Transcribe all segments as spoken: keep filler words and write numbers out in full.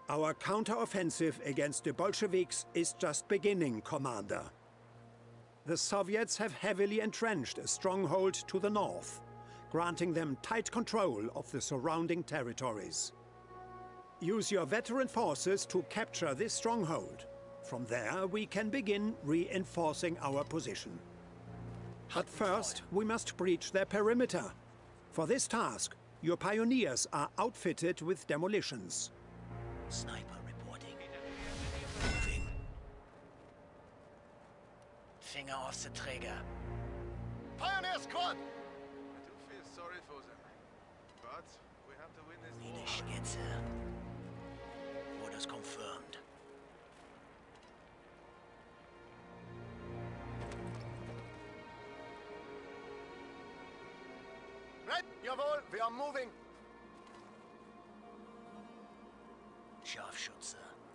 Our counteroffensive against the Bolsheviks is just beginning, Commander. The Soviets have heavily entrenched a stronghold to the north, granting them tight control of the surrounding territories. Use your veteran forces to capture this stronghold. From there, we can begin reinforcing our position. But first, we must breach their perimeter. For this task, your pioneers are outfitted with demolitions. Sniper reporting. Moving. Finger off the trigger. Pioneer squad! I do feel sorry for them, but we have to win this war. Need a Schnitzer. Orders confirmed. Right, jawohl, we are moving. Scharfschütze.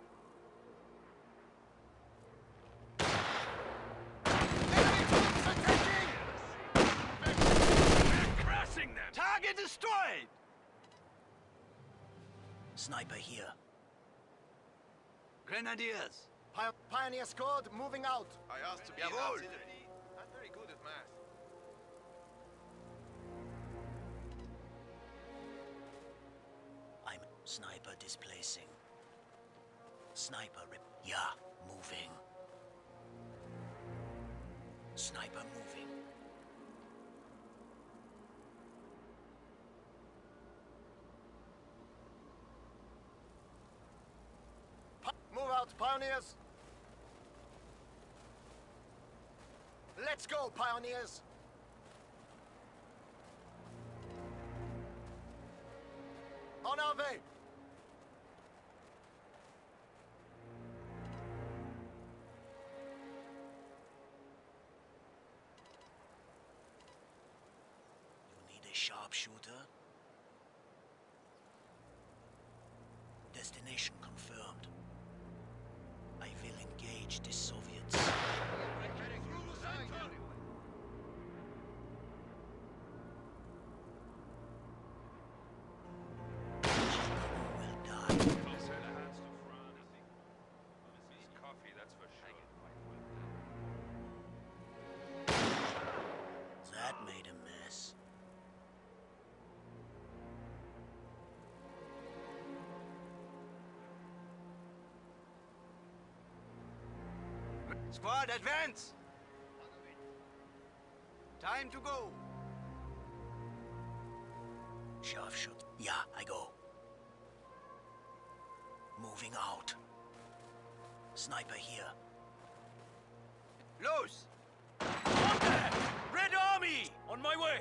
Crashing them! Target destroyed! Sniper here. Grenadiers! Pi Pioneer squad moving out. I asked to be in Jawohl. artillery. I'm very good at math. I'm sniper displacing. Sniper rip. Yeah, moving. Sniper moving. Pi move out, pioneers. Let's go, pioneers. On our way. You need a sharpshooter? Destination confirmed. I will engage the Soviets. Will die. Coffee, that's for sure. That made a mess. Squad, advance! Time to go. Scharfschütze. Yeah, I go. Moving out. Sniper here. Los! Contact! Red Army! On my way!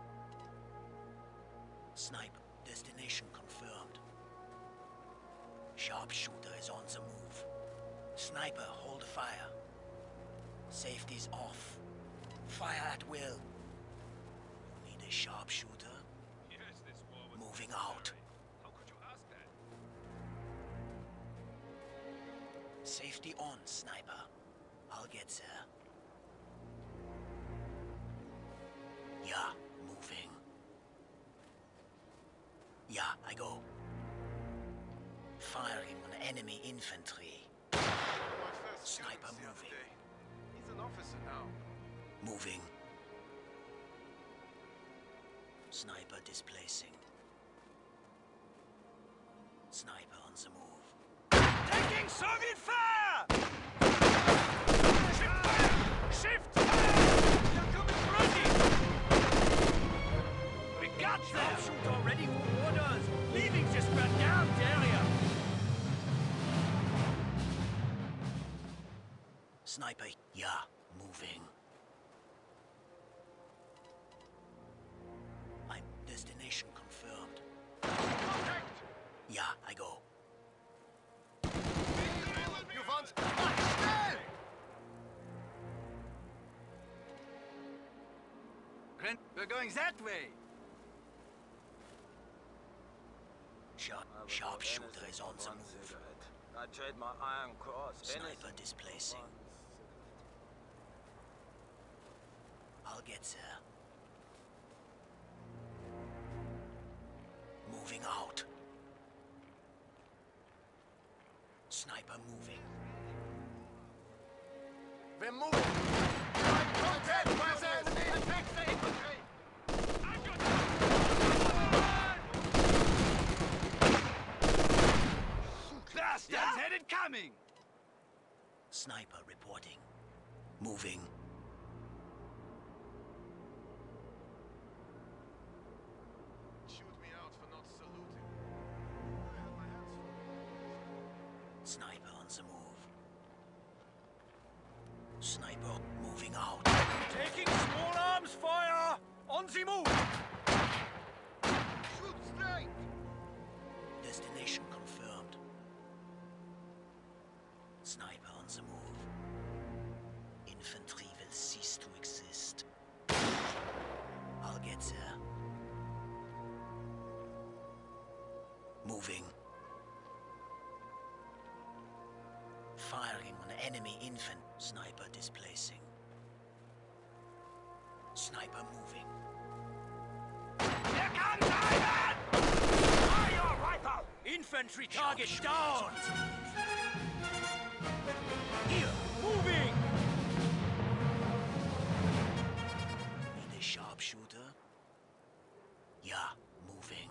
Sniper. Destination confirmed. Sharpshooter is on the move. Sniper, hold fire. Safety's off. Fire at will. You need a sharpshooter? Yes, this war was Moving out. How could you ask that? Safety on, sniper. I'll get there. Yeah, moving. Yeah, I go. Firing on enemy infantry. My first Sniper students the other moving. day. He's an officer now. Moving. Sniper displacing. Sniper on the move. Taking Soviet fire! Shift fire! Shift fire! They're coming ready! We got them! Shoot already for orders! Leaving just ran down the area! Sniper, yeah, moving. I'm destination confirmed. Contact! Yeah, I go. You want? Mach schnell! Gren, we're going that way! Sharp, sharpshooter is on the move. I trade my Iron Cross. Sniper displacing. I'll get there. Moving out. Sniper moving. We're moving! Right contact! Where's the enemy? Attack the infantry! Bastards yeah? had it coming! Sniper reporting. Moving. Shoot me out for not saluting. I had my hands full. Sniper on the move. Sniper moving out. Taking small arms fire! On the move! Shoot straight! Destination confirmed. Sniper on the move. Infantry will cease to exist. I'll get there. Moving. Firing on enemy infant. Sniper displacing. Sniper moving. Here comes Ivan! Fire rifle! Infantry target down! Here, moving! Need a sharpshooter? Yeah, moving.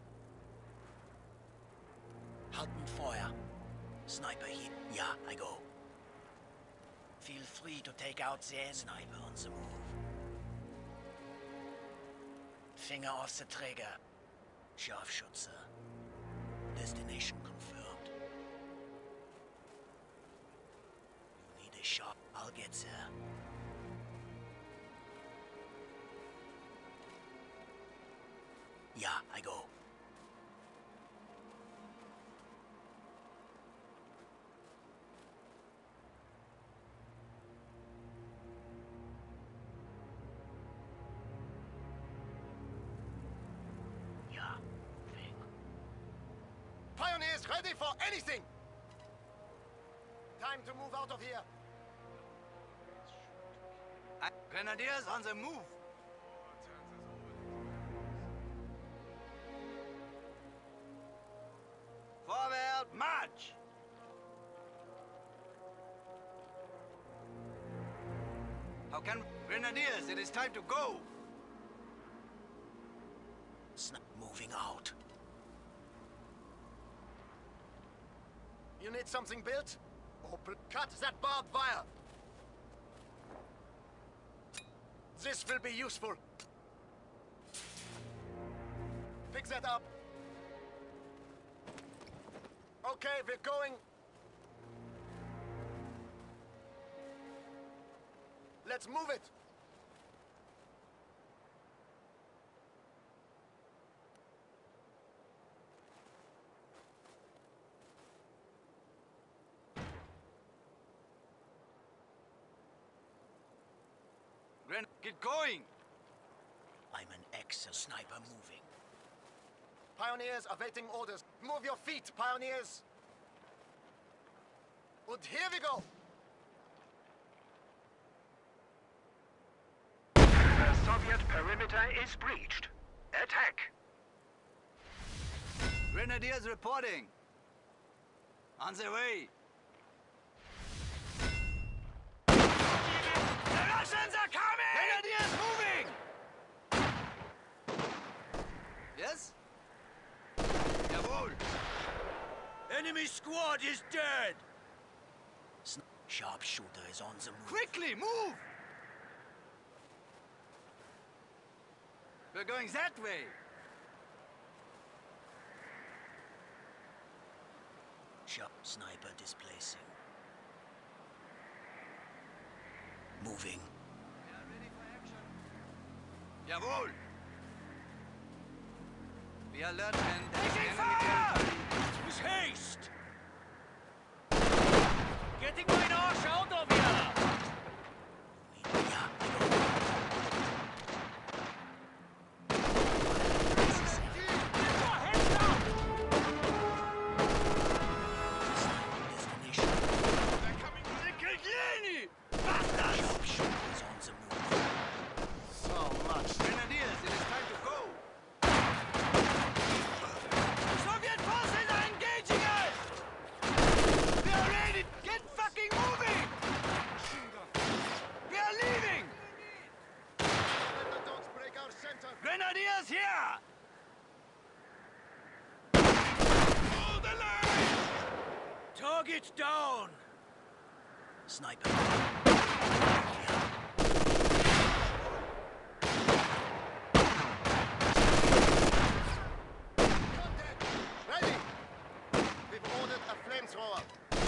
Halten Feuer. Sniper hit. Yeah, I go. Feel free to take out the enemy. Sniper on the move. Finger off the trigger. Scharfschütze. Destination confirmed. You need a shot. I'll get there. Yeah, I go. Yeah, moving. Pioneers ready for anything! Time to move out of here. Grenadiers on the move! Forward, march! How can... Grenadiers, it is time to go! Sn moving out. You need something built? Open. Cut that barbed wire! This will be useful. Pick that up. Okay, we're going. Let's move it. Gren, get going! I'm an excellent sniper moving. Pioneers awaiting orders. Move your feet, pioneers. And here we go. The Soviet perimeter is breached. Attack! Grenadiers reporting! On the way! The Russians are coming! Grenadiers moving! Yes? Jawohl! Enemy squad is dead! Sn Sharpshooter is on the move. Quickly, move! We're going that way! Sharp sniper displacing. Moving. We are ready for action. Jawohl! We are alert and taking fire! With haste! Getting my arse out of here! Yeah, I go. Destination. They're coming to the Kilgeni! Bastards! Sharpshooter is on the move. So much. Grenadiers, it is time to go! Soviet forces are engaging us! target down! Sniper. Ready! We've ordered a flamethrower.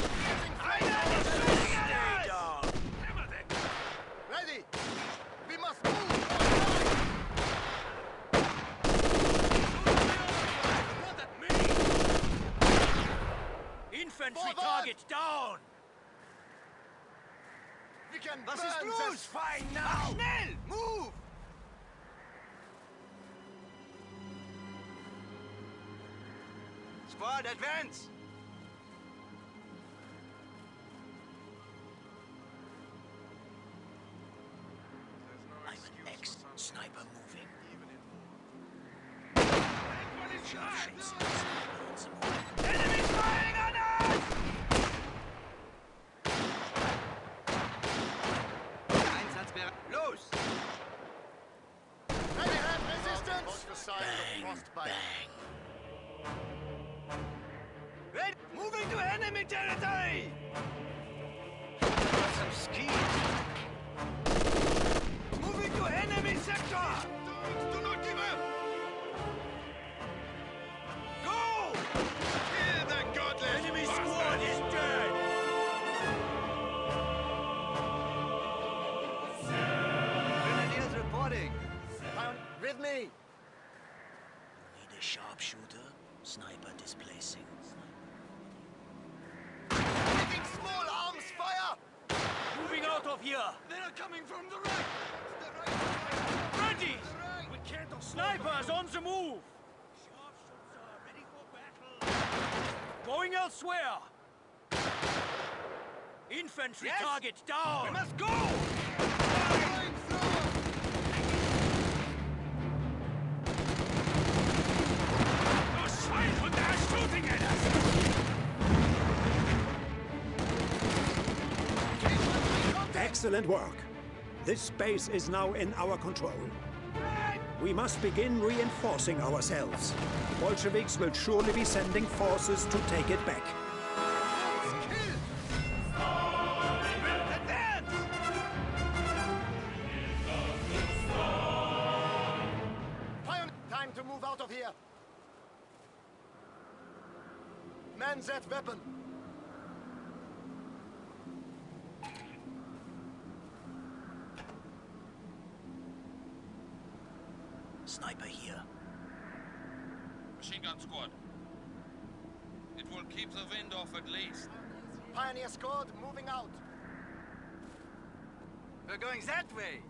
Stay down! Ready! We must move! Not at me! Infantry Forward! target down! We can Was burn ist them. los? Fein now! Schnell! Move! Squad, advance! There's no I'm excuse an for ex-sniper moving. even in war. Sharpshoots. Sniper on the move. Enemies firing on us! Einsatzbereit. Los! Ready, have resistance! What's the sign Bang, of frostbite? bang. Red, moving to enemy territory! Got some skis. Moving to enemy sector! Do not give up! Go! Kill the godless Enemy bastard! squad is dead! Grenadiers reporting. Down with me! Need a sharpshooter. Sniper displacing. Taking small arms fire! Moving out of here! They are coming from the right! The right! Ready! The right! We can't Snipers on the move! Sharpshooter ready for battle! Going elsewhere! Infantry Yes? target down! We must go! Those Schweinhunde are shooting at us! Excellent work. This base is now in our control. We must begin reinforcing ourselves. Bolsheviks will surely be sending forces to take it back. Advance! Pion- Time to move out of here! Man that weapon! Sniper here. Machine gun squad. It will keep the wind off at least. Pioneer squad moving out! We're going that way!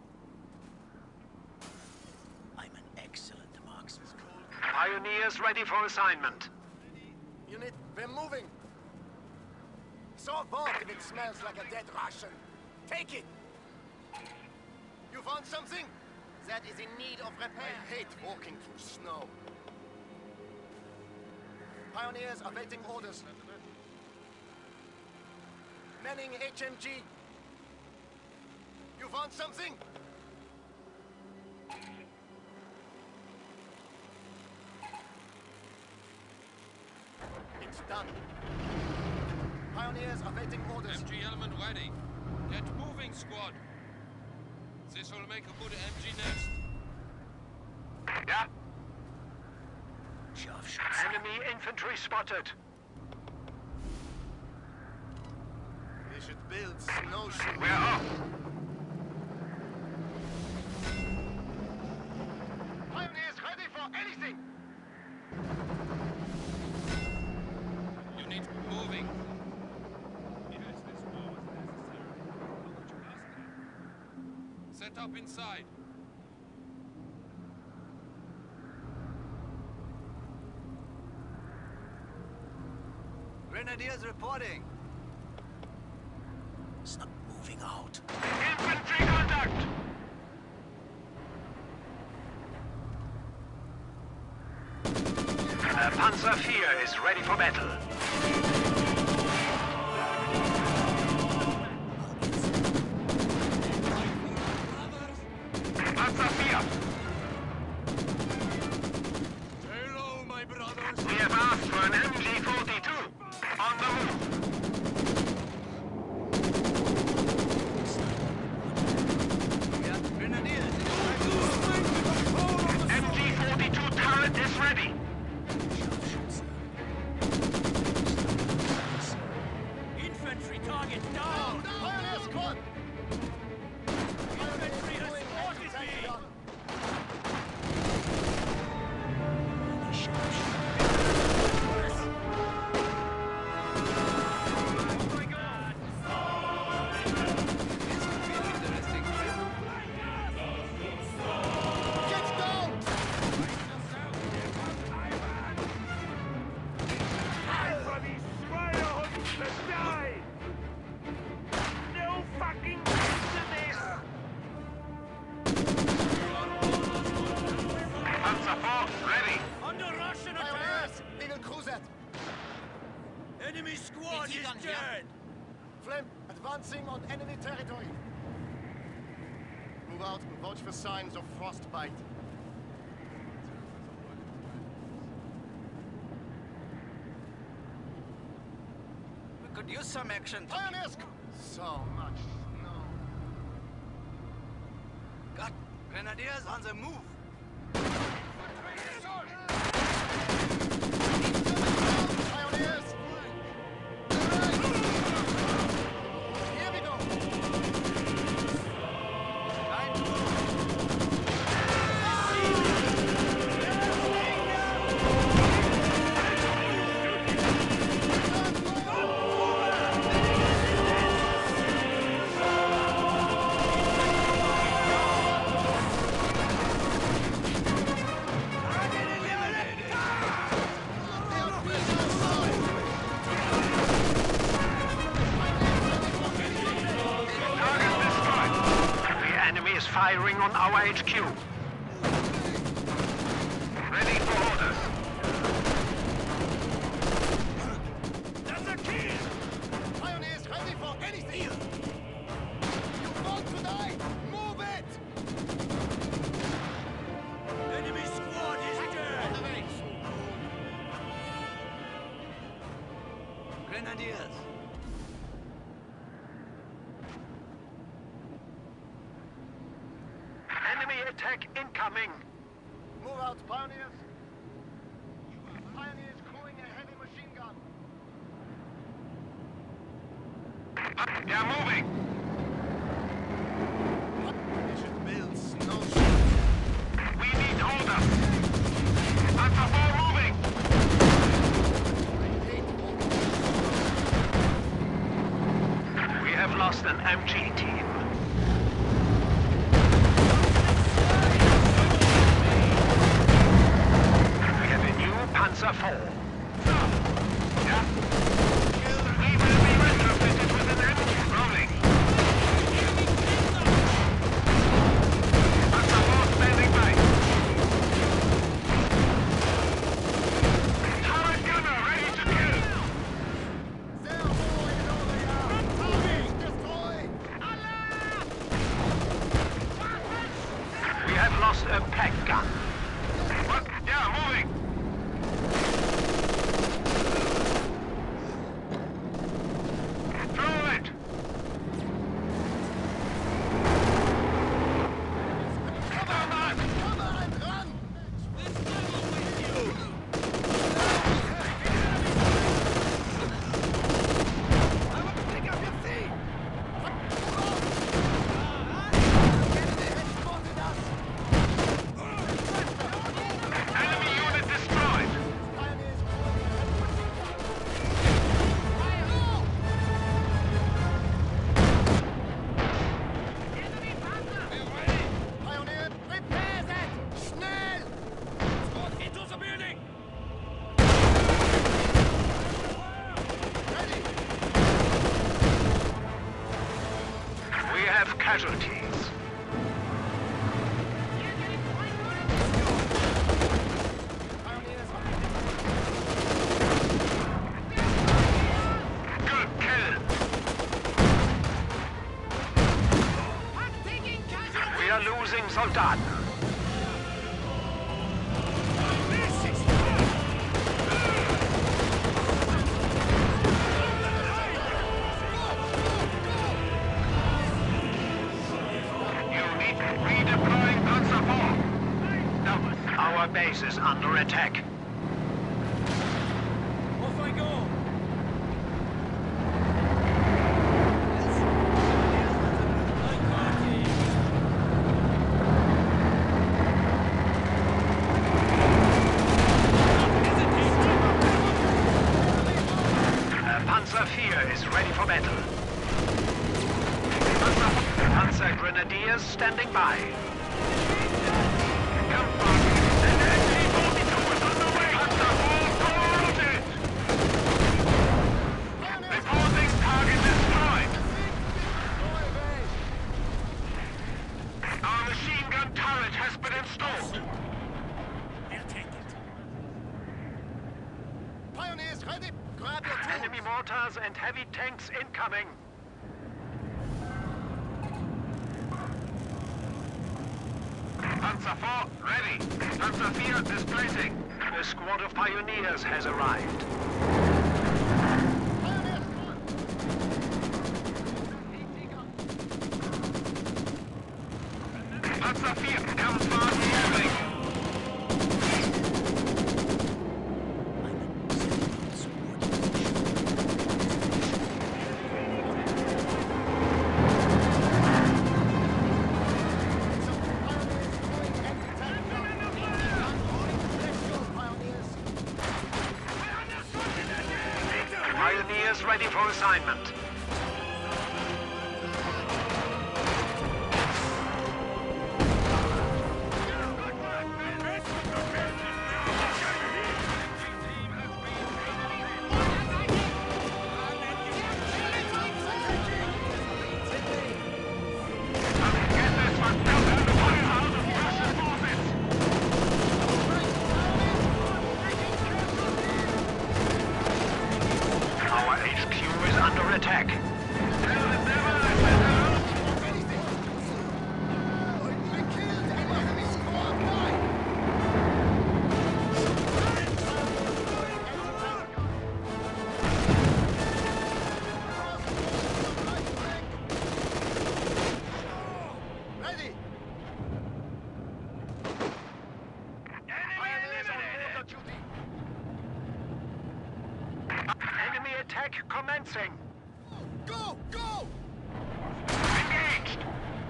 I'm an excellent marksman. Pioneers ready for assignment. Unit, we're moving! So what if it smells like a dead Russian? Take it! You found something? That is in need of repair. I hate walking through snow. Pioneers awaiting orders. Manning H M G. You found something? It's done. Pioneers awaiting orders. M G element ready. Get moving, squad. This will make a good M G nest. Yeah. Sharpshoots. Enemy infantry spotted. We should build snowshoes. We're off. Pioneers ready for anything! Unit moving. Set up inside. Grenadiers reporting. Sni- moving out. Infantry contact. Uh, Panzer four is ready for battle. Panzer four. Hello, my brothers! We have asked for an M G forty-two. On the move. targets down! Pioneer squad! Infantry has spotted me! Get down! Time for these Schweinehunden to die! No fucking end to this! Panzer four, ready. Under Russian attack! Pioneers! We will cruise it! Enemy squad Is he is on here? dead! Flem, advancing on enemy territory. Move out and watch for signs of frostbite. We could use some action. Pioneers! So much snow. Got grenadiers on the move. Pioneers! Here we go! Time to move. The enemy is firing on our H Q. Ready for orders. That's a kill! Pioneers ready for anything! You want to die? Move it! Enemy squad is dead! Grenadiers. Enemy attack incoming. Move out, Pioneers! Pioneers crewing a heavy machine gun. They are moving. We should build snowshoes. We need orders. Panzer four moving. I hate walking. We have lost an M G team. We have a new Panzer four. Yeah. We will be retrofitted with an engine rolling. Panzer four standing by. Turret gunner ready to kill. There, boy, you know they are. Target destroyed! We have lost a pack gun. What? Yeah, moving. Throw it. Come on, come on, run! Pick up your feet. Enemy has spotted us! Enemy unit destroyed. Pioneers crewing a heavy machine gun. Pioneer, prepare that! Schnell! Squad into the building! Ready! We have casualties. Pioneers, Good kill. We are losing Soldaten. Unit redeploying Panzer four. Our base is under attack. Off I go! Panzer Grenadiers standing by. Reporting target destroyed. Our machine gun turret has been installed. We'll take it. Pioneers ready. Grab your tools. Enemy mortars and heavy tanks incoming. Panzer four, ready. Panzer four, displacing. A squad of pioneers has arrived. Pioneers, Panzer four, Kampfwagen moving. Pioneers ready for assignment. Our H Q is under attack. ready. Pioneers on water duty. Enemy attack commencing. Go, go! Engaged.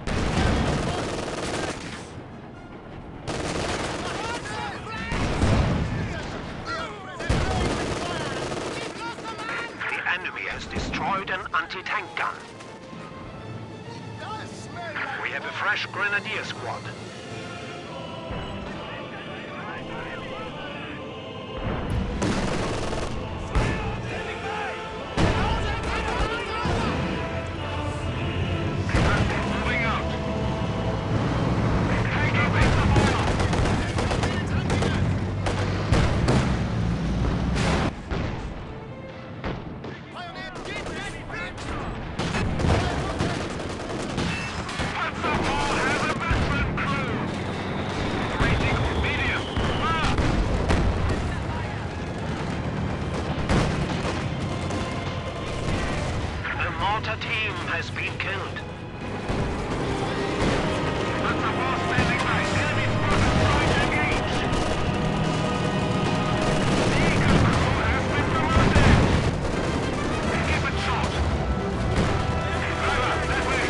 The enemy has destroyed an anti-tank gun. We have a fresh grenadier squad. Moving out. Taking base of Pioneer, get ready, bitch! Panzer four has a veteran crew. Rating medium. Fire. The mortar team has been killed. Panzer four standing by. Enemy spotted trying to engage. The Eagle crew has been promoted. Keep it short. Driver, that way.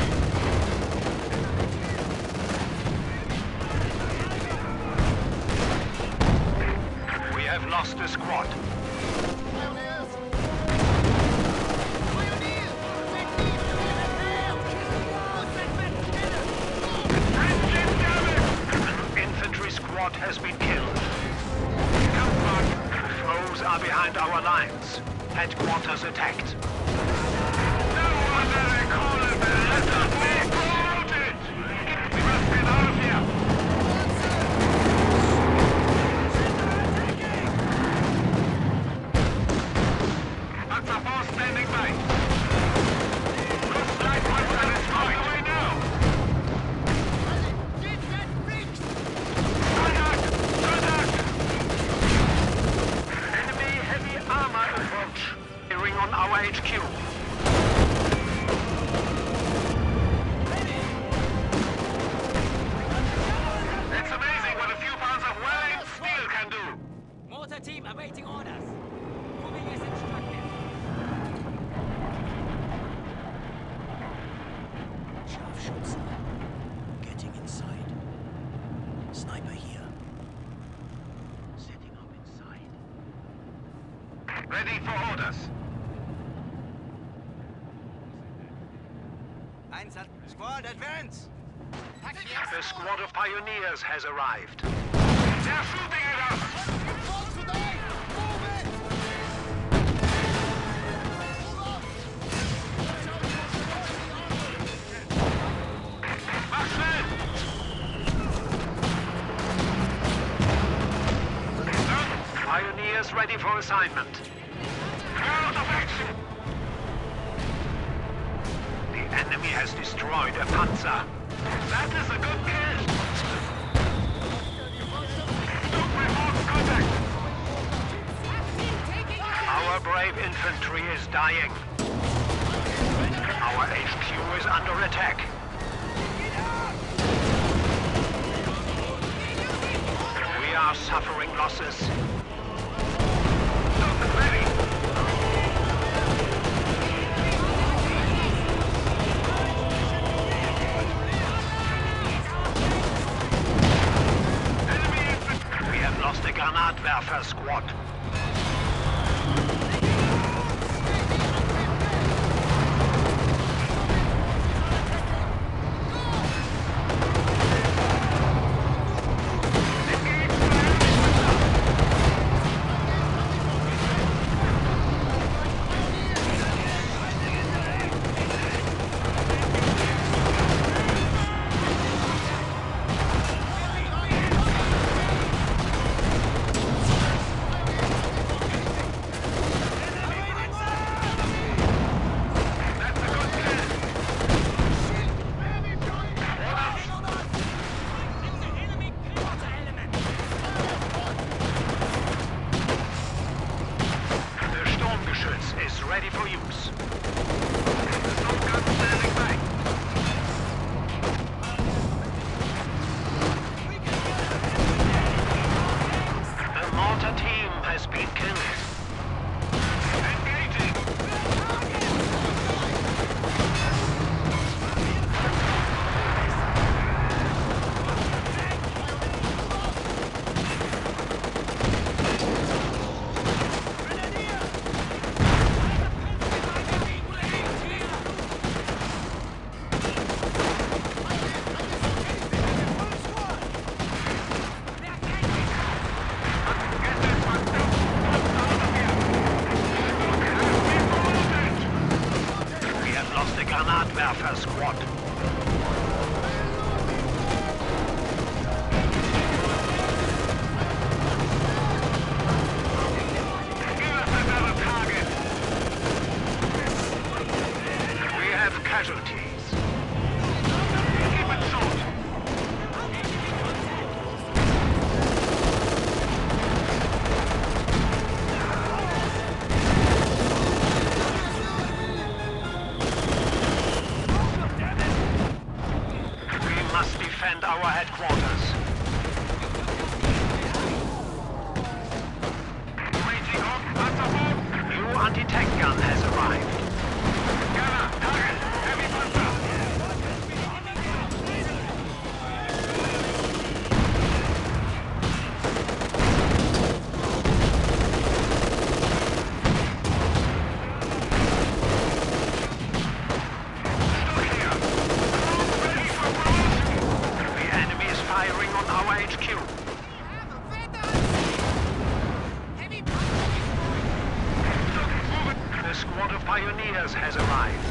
We have lost a squad. Pioneers! Pioneers! Technique to Engine damage! An infantry squad has been killed. Foes are behind our lines. Headquarters attacked. No wonder they call it the letter B promoted! We must get out of here! Panzer four standing by. Good light Panzer is going away now. Get that fixed! Contact! Contact! Enemy heavy armor approach. Firing on our H Q. It's amazing what a few pounds of well-aimed steel can do. Mortar team awaiting orders. Moving as instructed. Scharfschütze. Getting inside. Sniper here. Setting up inside. Ready for orders. Squad, advance! A squad of pioneers has arrived. They're shooting at us! Pioneers ready for assignment. Out of action! The enemy has destroyed a Panzer. That is a good kill! Report contact! Our brave infantry is dying. Our H Q is under attack. We are suffering losses. Look ready! We have lost a Granatwerfer squad. Ready for use. No gun standing by. The mortar team has been killed. Engaging. Granatwerfer squad. Give us another target. We have casualties. Keep it short. Defend our headquarters. Waiting on Panzer. New anti-tank gun has arrived. Gunner, target, heavy Panzer. Look here. Ready for promotion. Firing on our H Q. The squad of pioneers has arrived.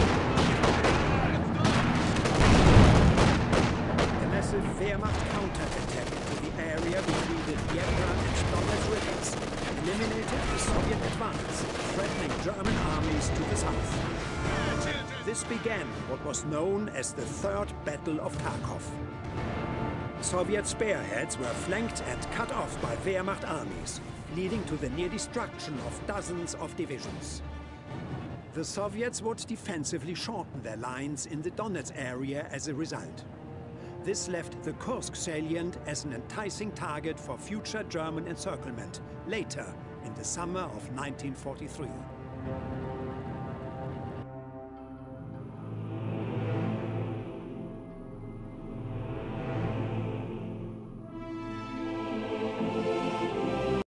A massive Wehrmacht counterattack to the area between the Dnieper and Donetsk rivers eliminated the Soviet advance, threatening German armies to the south. This began what was known as the Third Battle of Kharkov. Soviet spearheads were flanked and cut off by Wehrmacht armies, leading to the near destruction of dozens of divisions. The Soviets would defensively shorten their lines in the Donetsk area as a result. This left the Kursk salient as an enticing target for future German encirclement later in the summer of nineteen forty-three.